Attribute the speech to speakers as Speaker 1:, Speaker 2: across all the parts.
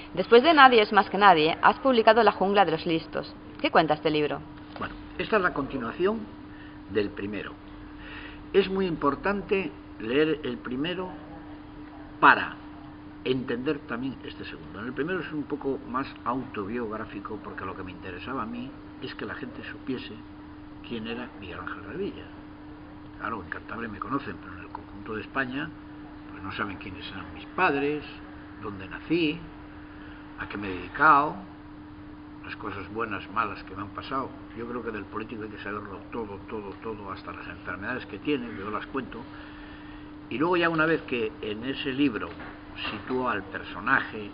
Speaker 1: Después de Nadie es más que nadie, has publicado La jungla de los listos. ¿Qué cuenta este libro?
Speaker 2: Bueno, esta es la continuación del primero. Es muy importante leer el primero para entender también este segundo. En el primero es un poco más autobiográfico, porque lo que me interesaba a mí es que la gente supiese quién era Miguel Ángel Revilla. Claro, en Cantabria me conocen, pero en el conjunto de España pues no saben quiénes eran mis padres, dónde nací, a qué me he dedicado, las cosas buenas, malas que me han pasado. Yo creo que del político hay que saberlo todo, hasta las enfermedades que tiene, yo las cuento. Y luego ya una vez que en ese libro sitúo al personaje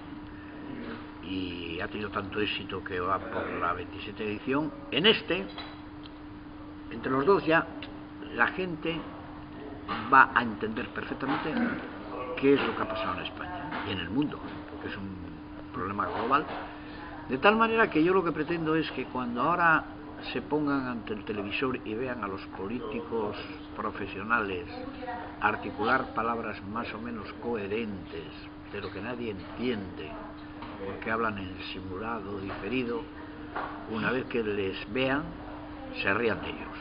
Speaker 2: y ha tenido tanto éxito que va por la 27 edición, en este, entre los dos ya la gente va a entender perfectamente qué es lo que ha pasado en España y en el mundo, porque es un problema global, de tal manera que yo lo que pretendo es que cuando ahora se pongan ante el televisor y vean a los políticos profesionales articular palabras más o menos coherentes, pero que nadie entiende porque hablan en simulado, diferido, una vez que les vean se rían de ellos,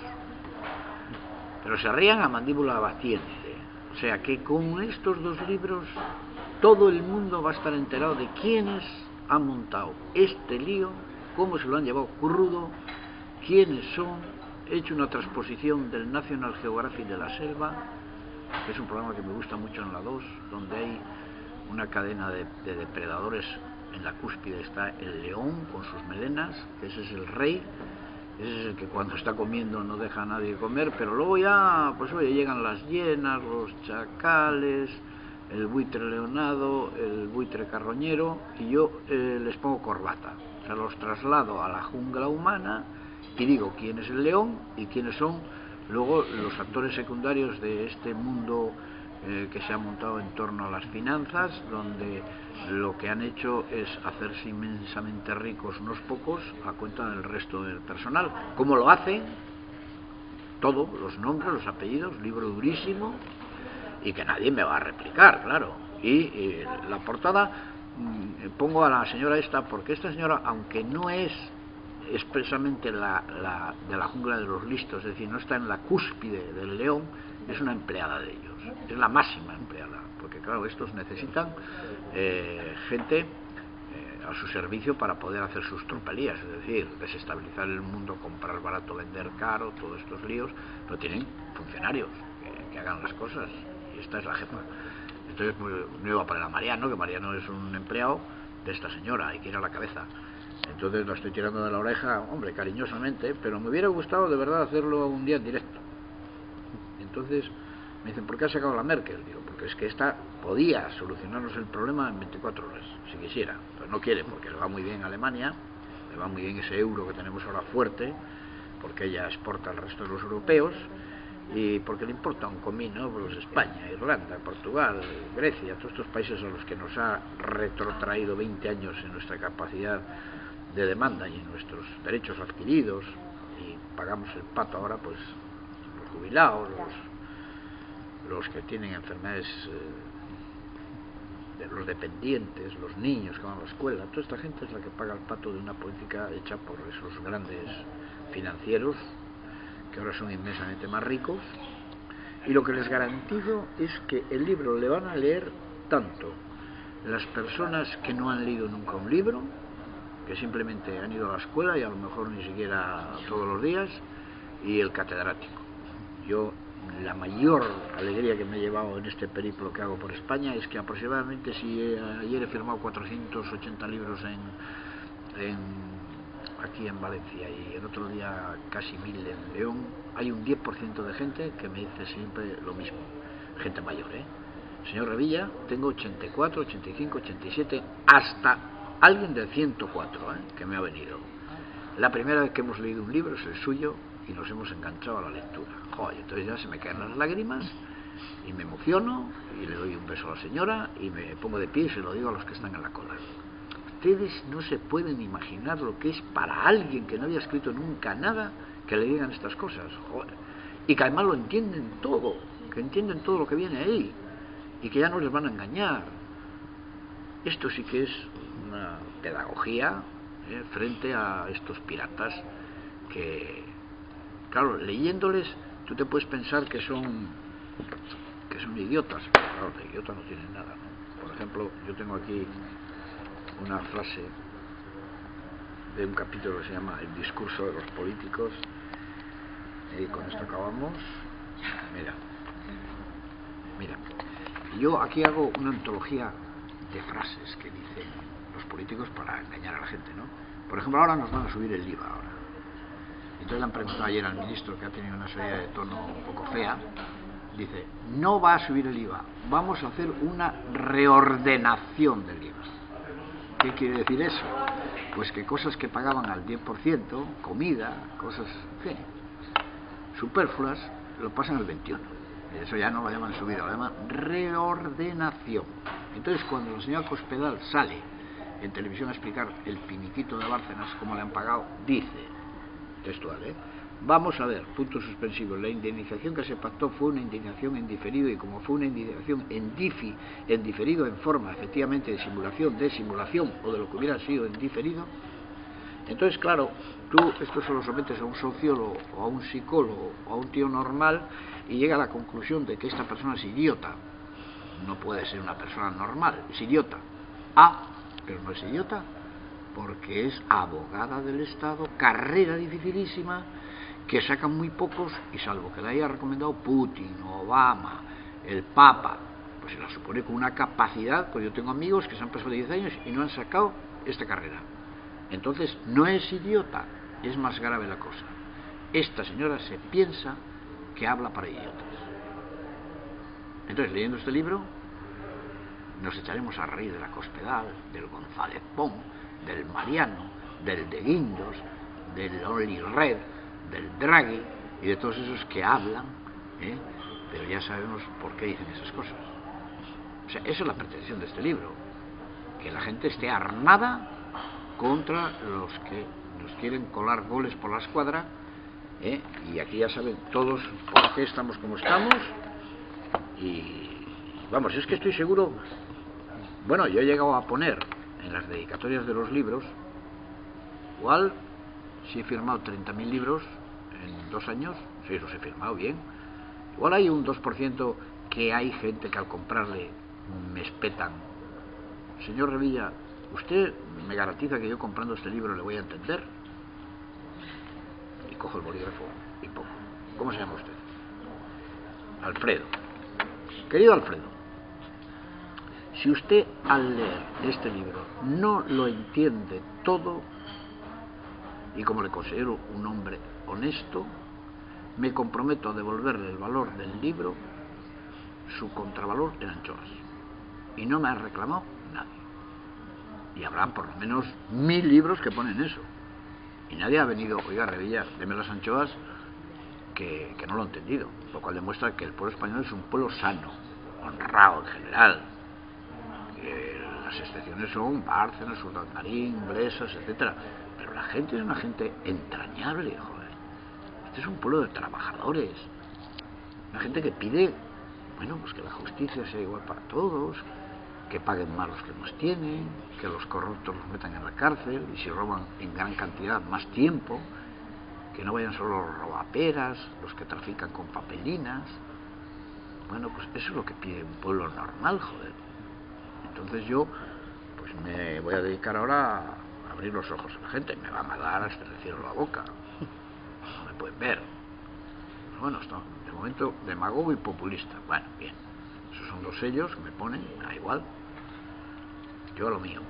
Speaker 2: pero se rían a mandíbula batiente. O sea que con estos dos libros todo el mundo va a estar enterado de quiénes han montado este lío, cómo se lo han llevado crudo, quiénes son. He hecho una transposición del National Geographic de la selva, que es un programa que me gusta mucho en la 2, donde hay una cadena de depredadores. En la cúspide está el león con sus melenas, que ese es el rey, ese es el que cuando está comiendo no deja a nadie comer, pero luego ya, pues oye, llegan las hienas, los chacales, el buitre leonado, el buitre carroñero, y yo les pongo corbata, o sea, los traslado a la jungla humana y digo quién es el león y quiénes son luego los actores secundarios de este mundo que se ha montado en torno a las finanzas, donde lo que han hecho es hacerse inmensamente ricos unos pocos a cuenta del resto del personal. ¿Cómo lo hacen? Todo, los nombres, los apellidos, libro durísimo y que nadie me va a replicar, claro. Y la portada pongo a la señora esta, porque esta señora, aunque no es expresamente de la jungla de los listos, es decir, no está en la cúspide del león, es una empleada de ellos, es la máxima empleada, porque claro, estos necesitan gente a su servicio para poder hacer sus tropelías, es decir, desestabilizar el mundo, comprar barato, vender caro, todos estos líos, pero tienen funcionarios que hagan las cosas, y esta es la jefa. Entonces pues, no iba a poner a Mariano, que Mariano es un empleado de esta señora, hay que ir a la cabeza. Entonces la estoy tirando de la oreja, hombre, cariñosamente, pero me hubiera gustado de verdad hacerlo un día en directo. Entonces me dicen, ¿por qué ha sacado la Merkel? Digo, porque es que esta podía solucionarnos el problema en 24 horas, si quisiera, pero no quiere, porque le va muy bien a Alemania, le va muy bien ese euro que tenemos ahora fuerte, porque ella exporta al resto de los europeos, y porque le importa un comino, pues España, Irlanda, Portugal, Grecia, todos estos países a los que nos ha retrotraído 20 años en nuestra capacidad de demanda y en nuestros derechos adquiridos, y pagamos el pato ahora, pues los jubilados, los que tienen enfermedades, los dependientes, los niños que van a la escuela, toda esta gente es la que paga el pato de una política hecha por esos grandes financieros que ahora son inmensamente más ricos. Y lo que les garantizo es que el libro le van a leer tanto las personas que no han leído nunca un libro, que simplemente han ido a la escuela y a lo mejor ni siquiera todos los días, y el catedrático. Yo, la mayor alegría que me he llevado en este periplo que hago por España es que aproximadamente, si ayer he firmado 480 libros aquí en Valencia y el otro día casi 1000 en León, hay un 10% de gente que me dice siempre lo mismo, gente mayor, señor Revilla, tengo 84, 85, 87, hasta alguien de 104 que me ha venido. La primera vez que hemos leído un libro es el suyo y nos hemos enganchado a la lectura. Joder, entonces ya se me caen las lágrimas y me emociono y le doy un beso a la señora y me pongo de pie y se lo digo a los que están en la cola. Ustedes no se pueden imaginar lo que es para alguien que no había escrito nunca nada que le digan estas cosas. Joder. Y que además lo entienden todo, que entienden todo lo que viene ahí y que ya no les van a engañar. Esto sí que es una pedagogía frente a estos piratas que, claro, leyéndoles tú te puedes pensar que son idiotas, pero claro, de idiotas no tienen nada, ¿no? Por ejemplo, yo tengo aquí una frase de un capítulo que se llama El discurso de los políticos, y con esto acabamos. Mira, yo aquí hago una antología de frases que dicen los políticos para engañar a la gente, ¿no? Por ejemplo, ahora nos van a subir el IVA ahora. Entonces le han preguntado ayer al ministro, que ha tenido una salida de tono un poco fea, dice, no va a subir el IVA, vamos a hacer una reordenación del IVA. ¿Qué quiere decir eso? Pues que cosas que pagaban al 10%, comida, cosas, en fin, superfluas, lo pasan al 21%. Eso ya no lo llaman subida, lo llaman reordenación. Entonces, cuando la señora Cospedal sale en televisión a explicar el piniquito de Bárcenas, cómo le han pagado, dice, textual, vamos a ver, puntos suspensivos, la indemnización que se pactó fue una indemnización en diferido, y como fue una indemnización en diferido en forma efectivamente de simulación o de lo que hubiera sido en diferido, entonces claro, tú esto se lo sometes a un sociólogo o a un psicólogo o a un tío normal y llega a la conclusión de que esta persona es idiota. No puede ser una persona normal, es idiota. Pero no es idiota porque es abogada del Estado, carrera dificilísima, que sacan muy pocos, y salvo que la haya recomendado Putin, Obama, el Papa, pues se la supone con una capacidad. Pues yo tengo amigos que se han pasado 10 años y no han sacado esta carrera. Entonces no es idiota, es más grave la cosa. Esta señora se piensa que habla para idiotas. Entonces, leyendo este libro, nos echaremos a reír de la Cospedal, del González Pons, del Mariano, del de Guindos, del Only Red, del Draghi y de todos esos que hablan, pero ya sabemos por qué dicen esas cosas. O sea, eso es la pretensión de este libro, que la gente esté armada contra los que nos quieren colar goles por la escuadra, y aquí ya saben todos por qué estamos como estamos. Y vamos, es que estoy seguro, bueno, yo he llegado a poner en las dedicatorias de los libros, igual si he firmado 30.000 libros en 2 años, sí, los he firmado bien, igual hay un 2% que hay gente que al comprarle me espetan. Señor Revilla, ¿usted me garantiza que yo comprando este libro le voy a entender? Y cojo el bolígrafo y pongo, ¿cómo se llama usted? Alfredo. Querido Alfredo, si usted al leer este libro no lo entiende todo, y como le considero un hombre honesto, me comprometo a devolverle el valor del libro, su contravalor en anchoas. Y no me ha reclamado nadie. Y habrá por lo menos 1000 libros que ponen eso. Y nadie ha venido, oiga, Revilla, deme las anchoas, que no lo he entendido. Lo cual demuestra que el pueblo español es un pueblo sano, honrado en general. Que las excepciones son Bárcenas, Urdangarín, Blesas, etcétera. Pero la gente es una gente entrañable, joder. Este es un pueblo de trabajadores. Una gente que pide, bueno, pues que la justicia sea igual para todos, que paguen más los que más tienen, que los corruptos los metan en la cárcel, y si roban en gran cantidad, más tiempo, que no vayan solo los robaperas, los que trafican con papelinas. Bueno, pues eso es lo que pide un pueblo normal, joder. Entonces yo, pues me voy a dedicar ahora a abrir los ojos a la gente. Me van a dar hasta el cielo la boca. No me pueden ver. Pero bueno, esto, de momento, demagogo y populista. Bueno, bien. Esos son 2 sellos que me ponen, me da igual. Yo a lo mío.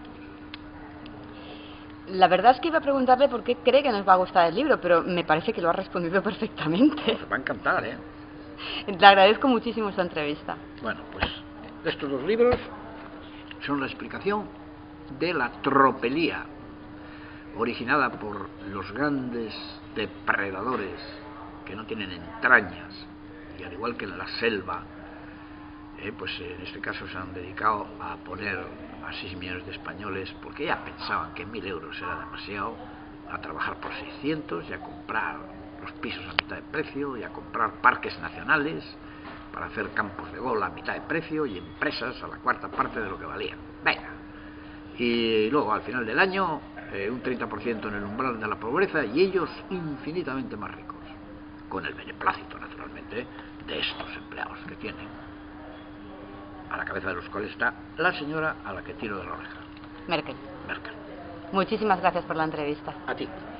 Speaker 1: La verdad es que iba a preguntarle por qué cree que nos va a gustar el libro, pero me parece que lo ha respondido perfectamente.
Speaker 2: Pues va a encantar,
Speaker 1: Le agradezco muchísimo su entrevista.
Speaker 2: Bueno, pues estos 2 libros son la explicación de la tropelía originada por los grandes depredadores que no tienen entrañas, y al igual que en la selva, pues en este caso se han dedicado a poner a 6 millones de españoles, porque ya pensaban que 1000 euros era demasiado, a trabajar por 600 y a comprar los pisos a mitad de precio y a comprar parques nacionales para hacer campos de golf a mitad de precio y empresas a la 1/4 parte de lo que valían. Venga. y luego al final del año un 30% en el umbral de la pobreza y ellos infinitamente más ricos, con el beneplácito naturalmente de estos empleados que tienen, a la cabeza de los cuales está la señora a la que tiro de la oreja,
Speaker 1: Merkel.
Speaker 2: Merkel.
Speaker 1: Muchísimas gracias por la entrevista.
Speaker 2: A ti.